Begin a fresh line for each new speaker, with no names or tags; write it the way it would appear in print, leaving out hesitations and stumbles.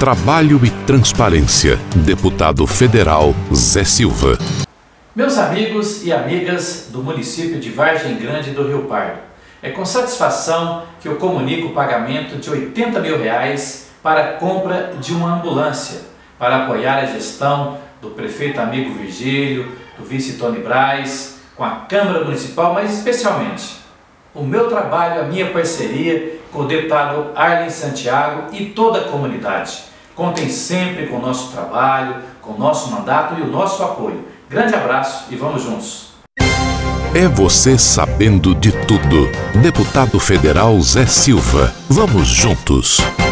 Trabalho e Transparência. Deputado Federal Zé Silva.
Meus amigos e amigas do município de Vargem Grande do Rio Pardo, é com satisfação que eu comunico o pagamento de R$80 mil para a compra de uma ambulância, para apoiar a gestão do prefeito amigo Virgílio, do vice Tony Braz, com a Câmara Municipal, mas especialmente o meu trabalho, a minha parceria com o deputado Arlen Santiago e toda a comunidade. Contem sempre com o nosso trabalho, com o nosso mandato e o nosso apoio. Grande abraço e vamos juntos!
É você sabendo de tudo. Deputado Federal Zé Silva. Vamos juntos!